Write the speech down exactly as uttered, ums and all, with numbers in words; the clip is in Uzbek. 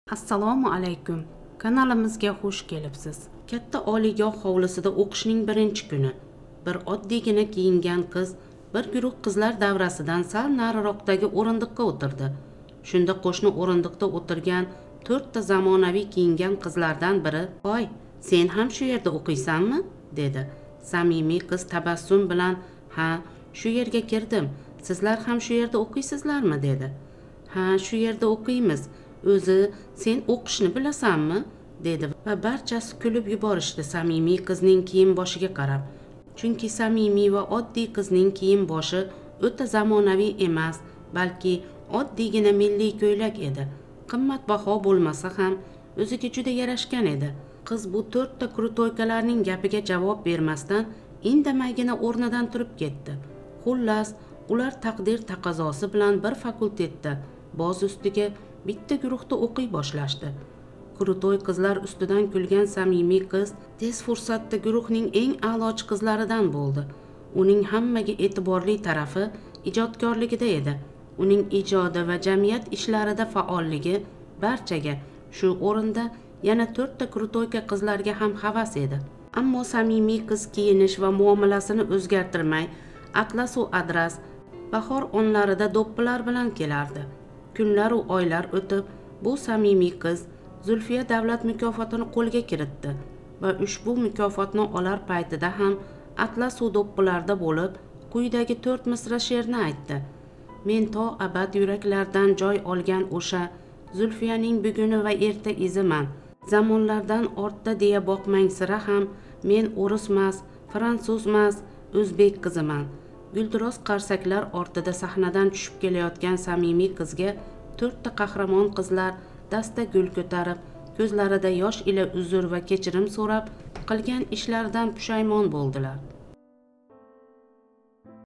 Assalomu alaykum. Kanalimizga xush kelibsiz. Katta oliygoh hovlisida o'qishning birinchi kuni bir oddiygina kiyingan qiz bir guruh qizlar davrasidan sal nariroqdagi o'rindiqqa o'tirdi. Shunda qo'shni o'rindiqda o'tirgan to'rtta zamonaviy kiyingan qizlardan biri "Voy, sen ham shu yerda o'qiysanmi?" dedi. Samimiy qiz tabassum bilan "Ha, shu yerga kirdim. Sizlar ham shu yerda o'qiysizlarmi?" dedi. "Ha, shu yerda o'qiymiz. O'zi sen o'qishni bilasanmi?" dedi va barchasi kulib yuborishdi samimiy qizning kiyim boshiga qarab. Chunki samimiy va oddiy qizning kiyim boshi o'ta zamonaviy emas, balki oddiygina milliy ko'ylak edi. Qimmatbaho bo'lmasa ham o'ziga juda yarashgan edi. Qiz bu to'rtta krutoykalarning gapiga javob bermasdan indamaygina o'rnidan turib ketdi. Xullas, ular taqdir taqozosi bilan bir fakultetda boz ustiga bitta guruhda o'qiy boshlashdi. Krutoy qizlar ustidan kulgan samimiy qiz tez fursatda guruhning eng a'lochi qizlaridan bo'ldi. Uning hammaga e'tiborli tarafi ijodkorligida edi. Uning ijodi va jamiyat ishlarida faolligi barchaga, shu o'rinda yana to'rtta krutoyka qizlarga ham havas edi. Ammo samimiy qiz kiyinish va muomalasini o'zgartirmay, atlas va adras bahor onlarida do'ppilar bilan kelardi. Kunlar va oylar o'tib, bu samimiy qiz Zulfiya davlat mukofotini qo'lga kiritdi va ushbu mukofotni olar paytida ham atlas va do'ppilarda bo'lib, quyidagi to'rt misra she'rni aytdi. Men to abad yuraklardan joy olgan o'sha Zulfiyaning buguni va erta iziman. Zamonlardan ortda deya boqmang sira ham, men o'rismas, fransuzmas, o'zbek qiziman. Guldiroz qarsaklar ortida sahnadan tushib kelayotgan samimiy qizga to'rtta qahramon qizlar dasta gul ko'tarib, ko'zlarida yosh ila uzr va kechirim so'rab, qilgan ishlaridan pushaymon bo'ldilar.